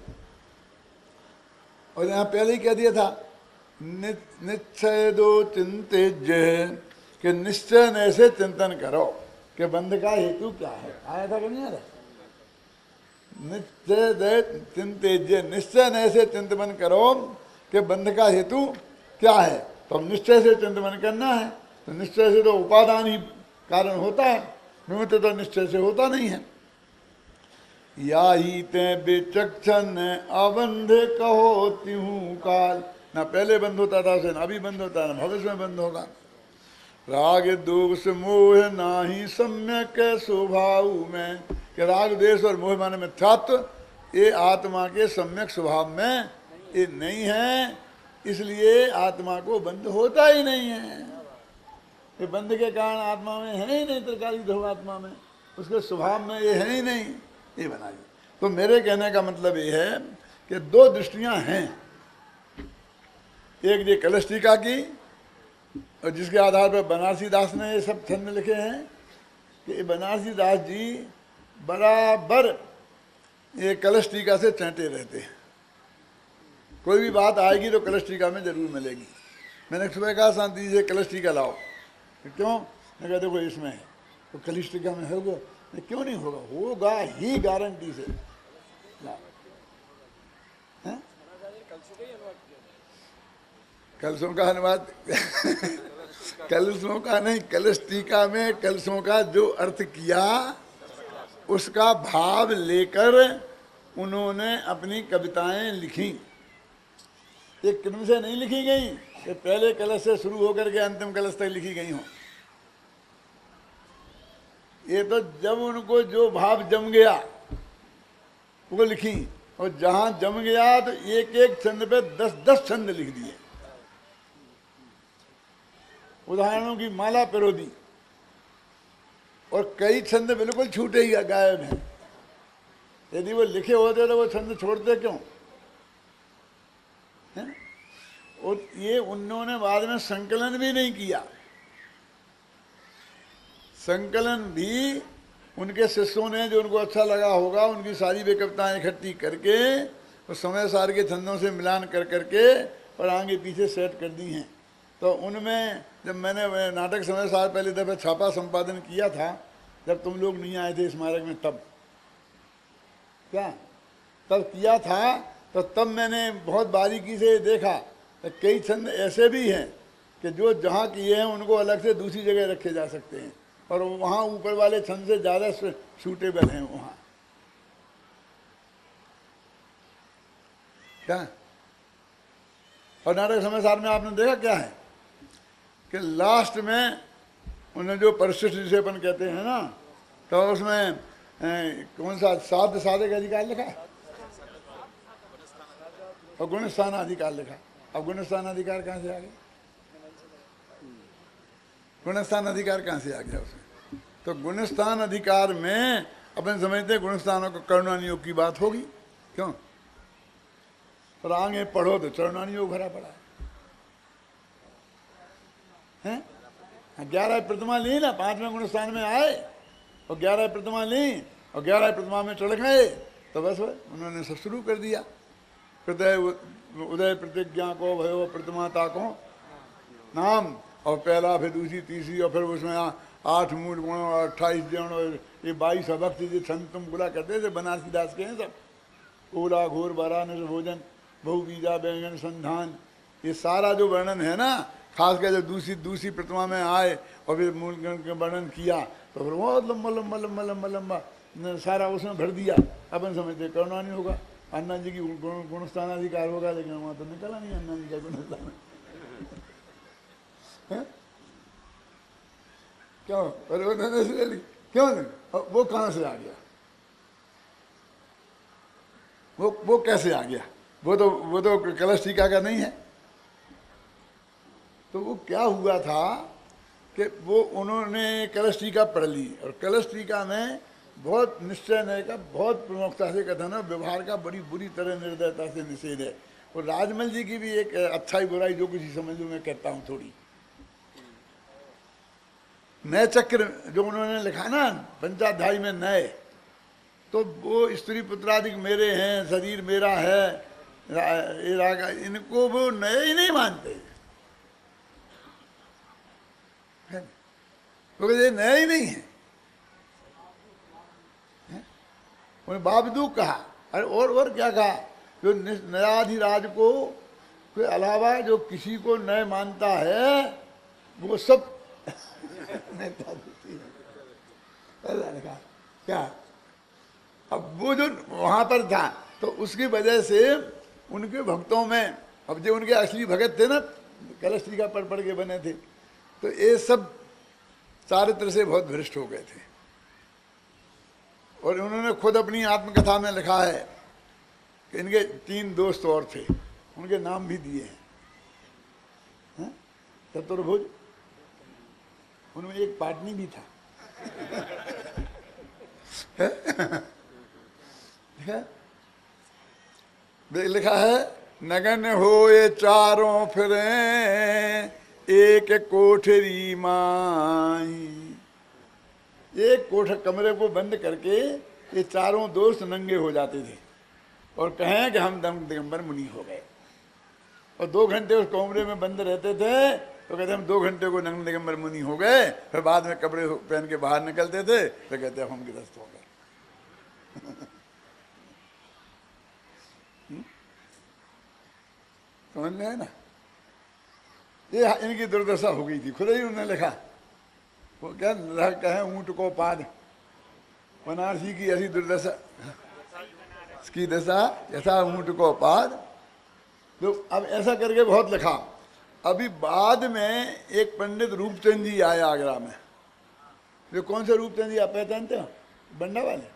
और यहाँ पहले ही कह दिया था निश्चय दो चिंतेज्य, कि निश्चय ने से चिंतन करो कि बंध का हेतु क्या है। आया था कि नहीं आया? निश्चय दे चिंतेज्य, निश्चय ने से चिंतन करो कि बंध का हेतु क्या है। तो अब निश्चय से चिंतन करना है, तो निश्चय से तो उपादान ही कारण होता है, निमित्त तो निश्चय से होता नहीं है। या ही ते बेचक्षण अबंध कहो तिहू काल। ना पहले बंद होता था उसे, ना अभी बंद होता है, ना भविष्य में बंद होगा। राग दोष मोह नाही सम्यक स्वभाव में, कि राग द्वेष और मोह माने मिथ्यात्व ये आत्मा के सम्यक स्वभाव में ये नहीं है, इसलिए आत्मा को बंद होता ही नहीं है। ये बंध के कारण आत्मा में है ही नहीं, त्रिकाली ध्रुव आत्मा में, उसके स्वभाव में ये है ही नहीं, ये बना दिया। तो मेरे कहने का मतलब ये है कि दो दृष्टियां हैं, एक ये कलश टीका की, और जिसके आधार पर बनारसी दास ने ये सब छंद लिखे हैं कि बनारसी दास जी बराबर ये कलश टीका से चैंटे रहते हैं। कोई भी बात आएगी तो कलश टीका में जरूर मिलेगी। मैंने सुबह कहा शांति जी से कलश टीका लाओ, क्यों? मैं कहा देखो इसमें है, तो कलश टीका में होगा? क्यों नहीं होगा? होगा ही, गारंटी से। कलशों का अनुवाद कलशों का नहीं, कलश टीका में कलशों का जो अर्थ किया उसका भाव लेकर उन्होंने अपनी कविताएं लिखी। ये क्रम से नहीं लिखी गई कि पहले कलश से शुरू होकर के अंतिम कलश तक लिखी गई हो। ये तो जब उनको जो भाव जम गया वो लिखी, और जहां जम गया तो एक एक छंद पे 10-10 छंद लिख दिए, उदाहरणों की माला पिरो दी, और कई छंद बिल्कुल छूटे ही गायब हैं। यदि वो लिखे होते तो वो छंद छोड़ते क्यों? है? और ये उन्होंने बाद में संकलन भी नहीं किया। संकलन भी उनके शिष्यों ने, जो उनको अच्छा लगा होगा, उनकी सारी वे कविताएं इकट्ठी करके और समय सार के छंदों से मिलान कर करके और आगे पीछे सेट कर दी हैं। तो उनमें जब मैंने नाटक समय सार पहले दफे छापा संपादन किया था, जब तुम लोग नहीं आए थे स्मारक में, तब क्या तब किया था, तो तब मैंने बहुत बारीकी से देखा तो कई छंद ऐसे भी हैं कि जो जहाँ किए हैं उनको अलग से दूसरी जगह रखे जा सकते हैं, और वहाँ ऊपर वाले छंद से ज़्यादा सूटेबल हैं वहाँ। क्या? और नाटक समय सार में आपने देखा क्या है कि लास्ट में उन्हें जो परिशिष्ट जिसे अपन कहते हैं ना, तो उसमें कौन सा साध साधक अधिकार लिखा है और गुणस्थान अधिकार लिखा। अब गुणस्थान अधिकार कहाँ से आ गया? गुणस्थान अधिकार कहाँ से आ गया उसमें? तो गुणस्थान अधिकार में अपन समझते हैं गुणस्थानों को करुणानियोग की बात होगी, क्यों? और आगे पढ़ो तो चरुणानियोग भरा पड़ा है। 11 प्रतिमा ली ना, 5वें गुणस्थान में आए और 11 प्रतिमा ली और 11 प्रतिमा में चढ़ गए, तो बस उन्होंने सब शुरू कर दिया। उदय प्रतिज्ञा को भयो प्रतिमाता को नाम, और पहला फिर दूसरी तीसरी, और फिर उसमें 8 मूल गुण और 28 जन और ये 22 अभक्त जो छंद तुम बोला करते थे बनारसी दास के हैं सब। ओला घोर वाराणस भोजन बहु बीजा व्यंजन संधान, ये सारा जो वर्णन है ना, खासकर जब दूसरी प्रतिमा में आए और फिर मूल गण का वर्णन किया तो फिर बहुत लंबा लंबा लंबा लंबा लंबा सारा उसमें भर दिया। अपन समझते करुणा नहीं होगा, अन्ना जी की गुणस्थान अधिकार होगा, लेकिन वहाँ तो निकला नहीं अन्ना जी का गुणस्थान। क्यों? परिवर्तन से ले ली, क्यों नहीं? वो कहाँ से आ गया? वो कैसे आ गया? वो तो कलश टीका का नहीं है। तो वो क्या हुआ था कि वो उन्होंने कलश टीका पढ़ ली, और कलश टीका में बहुत निश्चय नय का बहुत प्रमुखता से कथन है, व्यवहार का बड़ी बुरी तरह निर्दयता से निषेध है। और राजमल जी की भी एक अच्छाई बुराई जो कुछ समझ लो मैं कहता हूँ थोड़ी। नय चक्र जो उन्होंने लिखा ना पंचाध्यायी में नय, तो वो स्त्री पुत्रादिक मेरे हैं, शरीर मेरा है, ये रागा, इनको वो नए ही नहीं मानते, क्योंकि ये नया ही नहीं है। उन्हें बावजूद कहा, अरे और क्या कहा, जो नयाधिराज को के अलावा जो किसी को नए मानता है वो सब क्या। अब वो जो वहां पर था तो उसकी वजह से उनके भक्तों में, अब जो उनके असली भगत थे ना, कलश टीका पढ़ के बने थे, तो ये सब चारित्र से बहुत भ्रष्ट हो गए थे। और उन्होंने खुद अपनी आत्मकथा में लिखा है कि इनके 3 दोस्त और थे, उनके नाम भी दिए हैं, चतुर्भुज, उनमें एक पाटनी भी था। लिखा है नगन होए चारों फिरे एक कोठरी माई। एक कमरे को बंद करके ये चारों दोस्त नंगे हो जाते थे और कहें कि हम दिगंबर मुनि हो गए। और 2 घंटे उस कमरे में बंद रहते थे तो कहते हम 2 घंटे को नंगे दिगंबर मुनि हो गए। फिर बाद में कपड़े पहन के बाहर निकलते थे तो कहते हम गृहस्थ हो गए। समझ में है ना? ये इनकी दुर्दशा हो गई थी, खुद ही उन्होंने लिखा। वो क्या कहे ऊंट को पाद, बनारसी की ऐसी दुर्दशा इसकी दशा ऐसा ऊंट को पाद। तो अब ऐसा करके बहुत लिखा। अभी बाद में एक पंडित रूपचंद जी आए आगरा में। जो कौन से रूपचंद जी आप पहचानते हो? बंडा वाले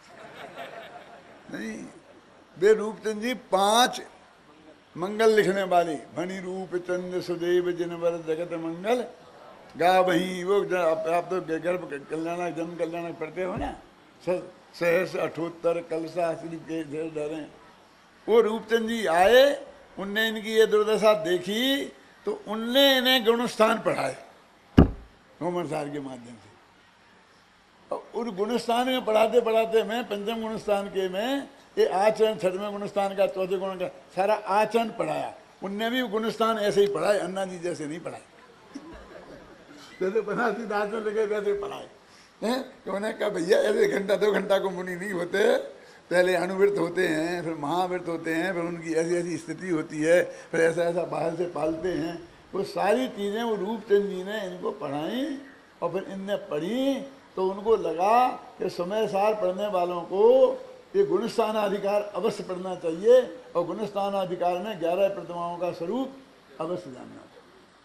नहीं, वे रूपचंद जी 5 मंगल लिखने वाली। भनी रूप चंद सुदेव जिनवर जगत मंगल गा वही। वो आप तो गर्भ कल्याणक जन्म कल्याणक पढ़ते हो ना, सहस 78 कलसा श्री के डरे। वो रूपचंद जी आए, उनने इनकी ये दुर्दशा देखी तो उनने इन्हें गुणस्थान पढ़ाए घूमर सार के माध्यम से। और उस गुणस्थान में पढ़ाते पढ़ाते मैं पंचम गुणस्थान के में ये आचरण, 6वें गुणस्थान का, 4थे गुण का सारा आचरण पढ़ाया। उनने भी गुणस्थान ऐसे ही पढ़ाए, अन्ना जी जैसे नहीं पढ़ाए। जैसे बनारसी आचरण लगे वैसे पढ़ाए हैं। तो उन्हें कहा भैया ऐसे 1-2 घंटा को मुनि नहीं होते, पहले अनुवृत्त होते हैं, फिर महावृत्त होते हैं, फिर उनकी ऐसी ऐसी स्थिति होती है, फिर ऐसा ऐसा बाहर से पालते हैं। वो सारी चीज़ें वो रूपचंद जी ने इनको पढ़ाई और फिर इनने पढ़ी तो उनको लगा कि समय सार पढ़ने वालों को ये गुणस्थानाधिकार अवश्य पढ़ना चाहिए और गुणस्थानाधिकार में 11 प्रतिमाओं का स्वरूप अवश्य जानना चाहिए।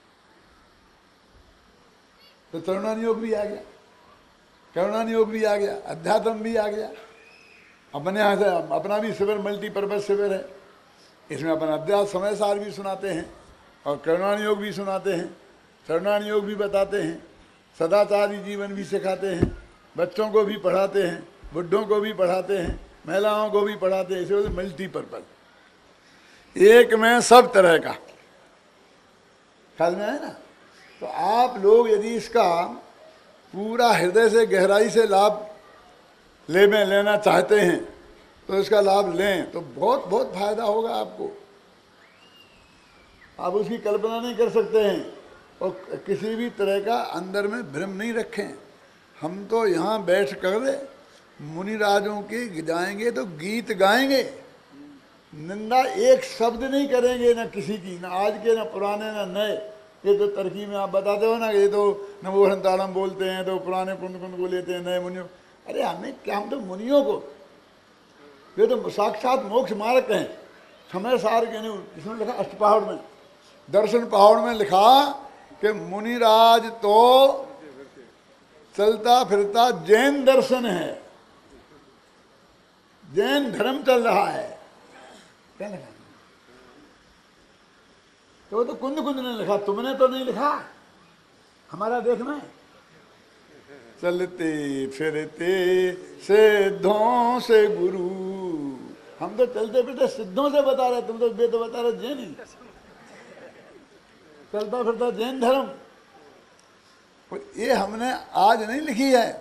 तो तरुणान योग भी आ गया, करुणान योग भी आ गया, अध्यात्म भी आ गया। अपने यहाँ से अपना भी शिविर मल्टीपर्पज शिविर है। इसमें अपन अध्यात्म समय सार भी सुनाते हैं और करुणान योग भी सुनाते हैं, तरुणान योग भी बताते हैं, सदाचारी जीवन भी सिखाते हैं, बच्चों को भी पढ़ाते हैं, बुढ़ों को भी पढ़ाते हैं, महिलाओं को भी पढ़ाते हैं। इसे मल्टीपर्पज, एक में सब तरह का ख्याल में है ना। तो आप लोग यदि इसका पूरा हृदय से गहराई से लाभ लेना चाहते हैं तो इसका लाभ लें तो बहुत बहुत फायदा होगा आपको। आप उसकी कल्पना नहीं कर सकते हैं। और किसी भी तरह का अंदर में भ्रम नहीं रखें। हम तो यहाँ बैठ कर मुनिराजों के जाएंगे तो गीत गाएंगे, निंदा एक शब्द नहीं करेंगे, ना किसी की, ना आज के, ना पुराने, ना नए। ये तो तरकीब में आप बताते हो ना, ये तो नमो हरतालम बोलते हैं तो पुराने कुंद को लेते हैं, नए मुनियों। अरे हमें क्या, हम तो मुनियों को, ये तो साक्षात मोक्ष मार्ग हैं। समय सार के नहीं, इसमें लिखा अष्टपहाड़ में, दर्शन पहाड़ में लिखा कि मुनिराज तो चलता फिरता जैन दर्शन है, जैन धर्म चल रहा है। क्या लिखा? तो कुंद ने लिखा, तुमने तो नहीं लिखा। हमारा देश में चलते फिरते सिद्धों से गुरु, हम तो चलते फिरते सिद्धों से बता रहे, तुम तो वेद बता रहे जैन ही। चलता फिरता जैन धर्म, ये हमने आज नहीं लिखी है।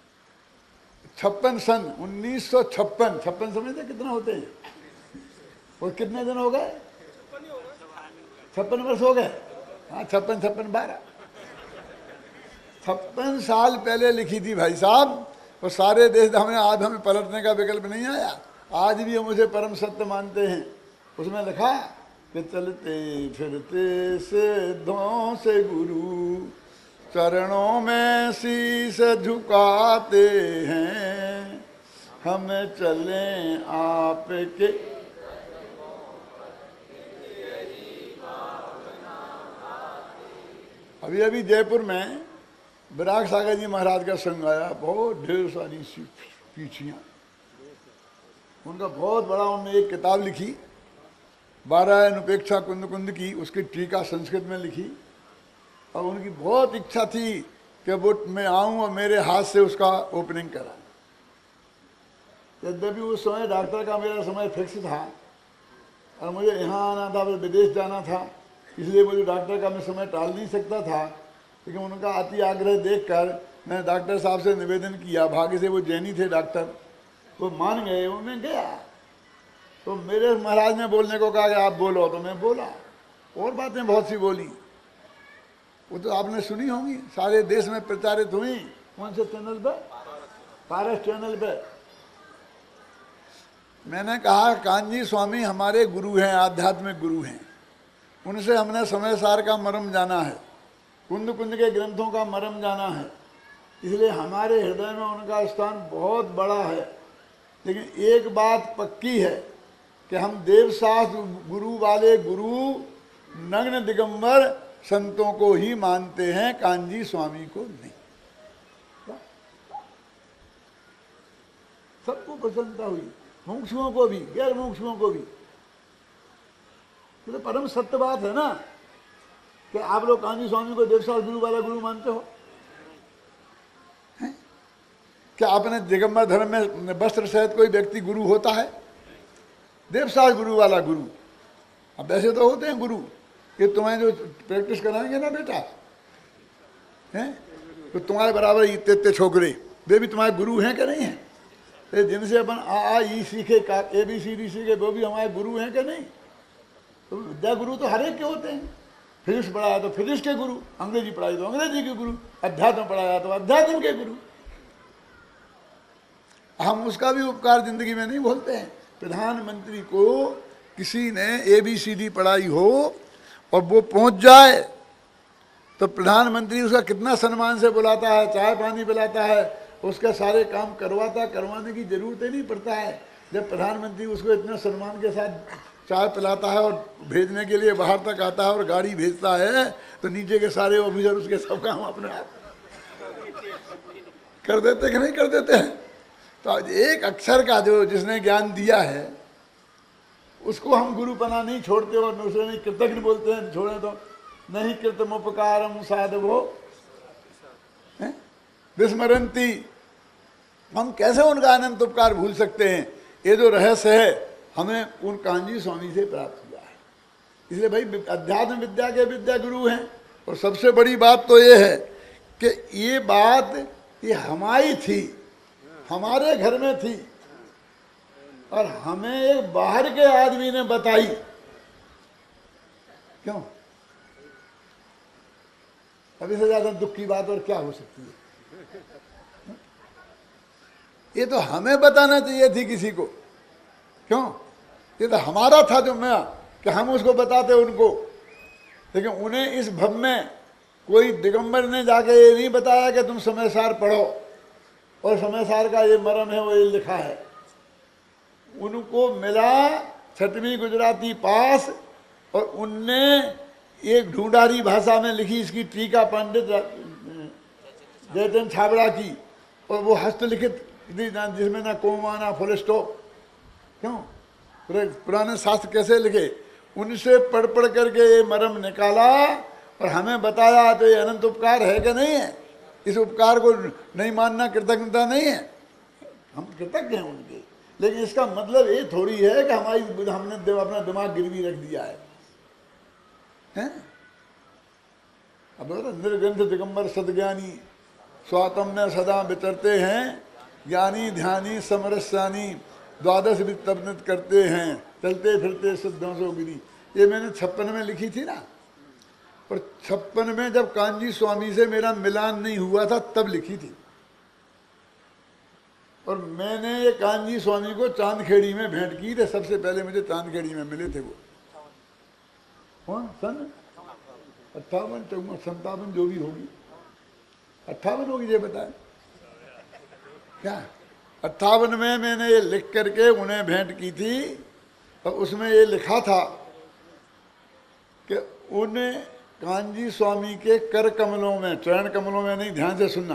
56 सन 1956, 56 समझते कितना होते हैं? और कितने दिन हो गए? 56 वर्ष हो गए। हाँ, 56 12 56 साल पहले लिखी थी भाई साहब। और सारे देश हमें पलटने का विकल्प नहीं आया। आज भी हम उसे परम सत्य मानते हैं। उसमें लिखा कि चलते फिरते सिद्धों से गुरु चरणों में शीश झुकाते हैं, हमें चलें आपके। अभी अभी जयपुर में विराग सागर जी महाराज का संग आया, बहुत ढेर सारी पीछियाँ। उनका बहुत बड़ा, उन्होंने एक किताब लिखी 12 अनुपेक्षा कुंद की, उसकी टीका संस्कृत में लिखी। और उनकी बहुत इच्छा थी कि वो मैं आऊं और मेरे हाथ से उसका ओपनिंग करा। यद्यपि उस समय डॉक्टर का मेरा समय फिक्स था और मुझे यहाँ आना था, फिर विदेश जाना था, इसलिए मुझे डॉक्टर का मैं समय टाल नहीं सकता था। लेकिन उनका अति आग्रह देखकर मैंने डॉक्टर साहब से निवेदन किया। भाग्य से वो जैनी थे डॉक्टर, वो मान गए, उन्हें गया। तो मेरे महाराज ने बोलने को कहा कि आप बोलो, तो मैं बोला। और बातें बहुत सी बोली, वो तो आपने सुनी होंगी, सारे देश में प्रचारित हुई। कौन से चैनल पे? पारस चैनल पे। मैंने कहा कांजी स्वामी हमारे गुरु हैं, आध्यात्मिक गुरु हैं, उनसे हमने समय सार का मर्म जाना है, कुंद कुंज के ग्रंथों का मर्म जाना है, इसलिए हमारे हृदय में उनका स्थान बहुत बड़ा है। लेकिन एक बात पक्की है कि हम देवशास्त्र गुरु वाले गुरु नग्न दिगंबर संतों को ही मानते हैं, कांजी स्वामी को नहीं। सबको प्रसन्नता हुई, मुमुक्षुओं को भी, गैर मुमुक्षुओं को भी। तो परम सत्य बात है ना कि आप लोग कांजी स्वामी को देवशास्त्र गुरु वाला गुरु मानते हो। क्या आपने दिगंबर धर्म में वस्त्र सहित कोई व्यक्ति गुरु होता है? देवशास्त्र गुरु वाला गुरु। अब ऐसे तो होते हैं गुरु कि तुम्हें जो प्रैक्टिस कराएंगे ना बेटा, हैं तो तुम्हारे बराबर इतने इतने छोकरे, वे भी तुम्हारे गुरु हैं कि नहीं हैं? जिनसे अपन आ ई सीखे, ABCD सीखे, वो भी हमारे गुरु हैं कि नहीं? तो विद्या गुरु तो हर एक के होते हैं। फिजिक्स पढ़ाया तो फिजिक्स के गुरु, अंग्रेजी पढ़ाई तो अंग्रेजी के गुरु, अध्यात्म पढ़ाया तो अध्यात्म के गुरु। हम उसका भी उपकार जिंदगी में नहीं भूलते हैं। प्रधानमंत्री को किसी ने ABCD पढ़ाई हो और वो पहुंच जाए तो प्रधानमंत्री उसका कितना सम्मान से बुलाता है, चाय पानी पिलाता है, उसका सारे काम करवाने की जरूरत ही नहीं पड़ता है। जब प्रधानमंत्री उसको इतना सम्मान के साथ चाय पिलाता है और भेजने के लिए बाहर तक आता है और गाड़ी भेजता है, तो नीचे के सारे ऑफिसर उसके सब काम अपने आप कर देते कि नहीं कर देते हैं? तो एक अक्षर का जो जिसने ज्ञान दिया है उसको हम गुरुपना नहीं छोड़ते और दूसरे नहीं कृतज्ञ बोलते हैं, छोड़े तो नहीं कृतमुपकारम साधवो विस्मरंती। हम कैसे उनका अनंत उपकार भूल सकते हैं? ये जो रहस्य है हमें उन कांजी स्वामी से प्राप्त हुआ है। इसलिए भाई अध्यात्म विद्या के विद्या गुरु हैं। और सबसे बड़ी बात तो ये है कि ये बात ये हमारी थी, हमारे घर में थी और हमें एक बाहर के आदमी ने बताई। क्यों? अभी से ज्यादा दुख की बात और क्या हो सकती है? ये तो हमें बताना चाहिए थी किसी को। क्यों? ये तो हमारा था जो मैं कि हम उसको बताते उनको। लेकिन उन्हें इस भव में कोई दिगंबर ने जाके ये नहीं बताया कि तुम समय सार पढ़ो और समय सार का ये मर्म है, वो ये लिखा है। उनको मिला 6वीं गुजराती पास और उनने एक ढूंढारी भाषा में लिखी इसकी टीका पंडित जयचंद छाबड़ा की, और वो हस्तलिखित जिसमें ना कोमा ना फुल स्टॉप। क्यों? पुराने शास्त्र कैसे लिखे, उनसे पढ़ पढ़ करके ये मर्म निकाला और हमें बताया। तो ये अनंत उपकार है कि नहीं है? इस उपकार को नहीं मानना कृतज्ञता नहीं है। हम कृतज्ञ हैं उनके, लेकिन इसका मतलब ये थोड़ी है कि हमने अपना दिमाग गिरवी रख दिया है, हैं? अब निर्ग्रंथ दिगंबर सदज्ञानी स्वातम में सदा विचरते हैं, ज्ञानी ध्यानी समरस्यानी द्वादश वित्तवनित करते हैं, चलते फिरते सिद्धों से गिरी। ये मैंने 56 में लिखी थी ना, और 56 में जब कांजी स्वामी से मेरा मिलान नहीं हुआ था तब लिखी थी। और मैंने ये कांजी स्वामी को चांदखेड़ी में भेंट की थी। सबसे पहले मुझे चांदखेड़ी में मिले थे वो। कौन? सन 58, 54, 57 जो भी होगी, 58 होगी, ये बताए क्या? 58 में मैंने ये लिख करके उन्हें भेंट की थी और उसमें ये लिखा था कि उन्हें कांजी स्वामी के कर कमलों में, चरण कमलों में नहीं, ध्यान से सुनना,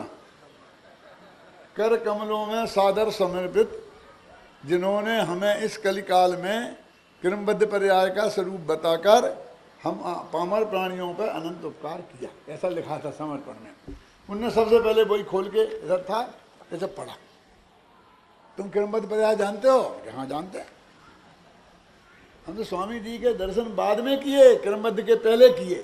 कर कमलों में सादर समर्पित जिन्होंने हमें इस कलिकाल में क्रमबद्ध पर्याय का स्वरूप बताकर हम पामर प्राणियों पर अनंत उपकार किया, ऐसा लिखा था समर्पण में। उनने सबसे पहले वही खोल के इधर था, ऐसे पढ़ा। तुम क्रमबद्ध पर्याय जानते हो? हाँ जानते हैं। हम तो स्वामी जी के दर्शन बाद में किए, क्रमबद्ध के पहले किए।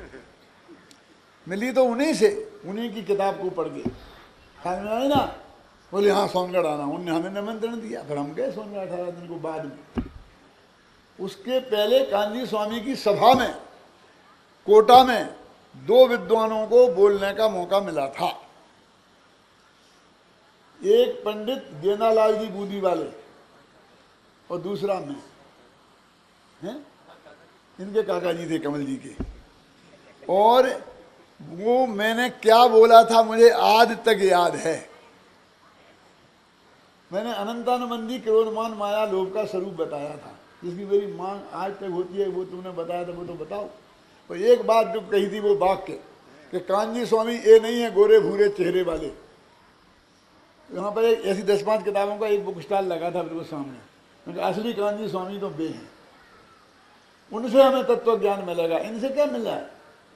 मिली तो उन्हीं से, उन्हीं की किताब को पढ़ के समझ में आई ना। बोले हाँ सोनगढ़ आना, उनने हमें निमंत्रण दिया, फिर हम गए सोनगढ़ 18 दिन को बाद में। उसके पहले कांजी स्वामी की सभा में कोटा में 2 विद्वानों को बोलने का मौका मिला था। एक पंडित गेंदालाल जी बूंदी वाले और दूसरा मैं, हैं? इनके काका जी थे कमल जी के। और वो मैंने क्या बोला था मुझे आज तक याद है। मैंने अनंतानुबंधी क्रोधमान माया लोभ का स्वरूप बताया था, जिसकी मेरी मांग आज तक होती है। वो तुमने बताया था, वो तो बताओ। और एक बात जो कही थी वो वाक्य कि कांजी स्वामी ये नहीं है गोरे भूरे चेहरे वाले। यहाँ पर एक ऐसी 10-5 किताबों का एक बुक स्टॉल लगा था बिल्कुल सामने, क्योंकि असली कांजी स्वामी तो बे हैं। उनसे हमें तत्व ज्ञान मिलेगा, इनसे क्या मिला है?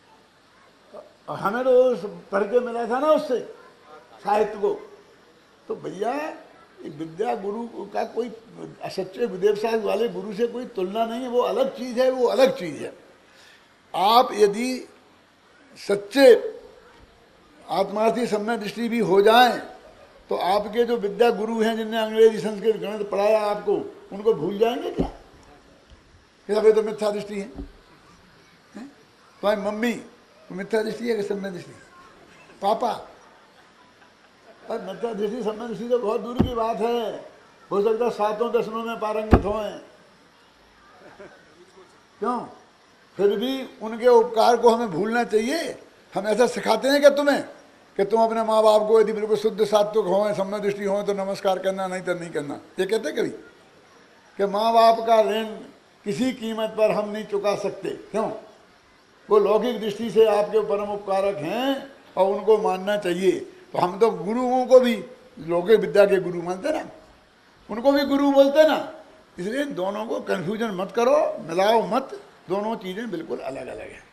हमें तो पढ़ के मिला था ना उससे साहित्य को। तो भैया एक विद्या गुरु का कोई सच्चे गुरुदेव साहब वाले गुरु से कोई तुलना नहीं है। वो अलग चीज़ है, वो अलग चीज़ है। आप यदि सच्चे आत्मार्थी सम्यक दृष्टि भी हो जाएं तो आपके जो विद्या गुरु हैं जिनने अंग्रेजी संस्कृत गणित पढ़ाया आपको, उनको भूल जाएंगे क्या? फिर तो मिथ्या दृष्टि है। तुम्हारी मम्मी मिथ्या दृष्टि है कि सम्यक दृष्टि? पापा और मिथ्या दृष्टि सम्यक दृष्टि तो बहुत दूर की बात है। हो सकता है 7 दर्शनों में पारंगत हों, क्यों? फिर भी उनके उपकार को हमें भूलना चाहिए। हम ऐसा सिखाते हैं क्या तुम्हें कि तुम अपने माँ बाप को यदि बिल्कुल शुद्ध सात्विक हों, सम्यक दृष्टि हों तो नमस्कार करना, नहीं तो नहीं करना? ये कहते कभी कि माँ बाप का ऋण किसी कीमत पर हम नहीं चुका सकते? क्यों? वो लौकिक दृष्टि से आपके परम उपकारक हैं और उनको मानना चाहिए। तो हम तो गुरुओं को भी लौकिक विद्या के गुरु मानते ना, उनको भी गुरु बोलते ना। इसलिए दोनों को कन्फ्यूजन मत करो, मिलाओ मत। दोनों चीज़ें बिल्कुल अलग अलग हैं।